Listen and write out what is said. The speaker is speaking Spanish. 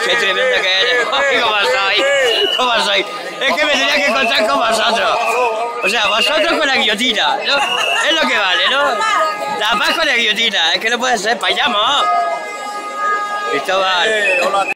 Qué tremendo que eres. Ay, ¿cómo soy? ¿Cómo soy? Es que me tenía que encontrar con vosotros. O sea, vosotros con la guillotina, ¿no? Es lo que vale, ¿no? La paz con la guillotina. Es que no puede ser, payamos. Cristóbal.